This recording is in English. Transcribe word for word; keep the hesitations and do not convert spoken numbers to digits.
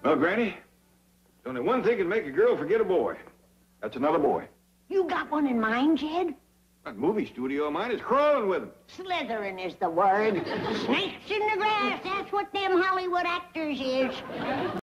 Well, Granny, there's only one thing can make a girl forget a boy. That's another boy. You got one in mind, Jed? That movie studio of mine is crawling with them. Slithering is the word. Snakes in the grass, that's what them Hollywood actors is.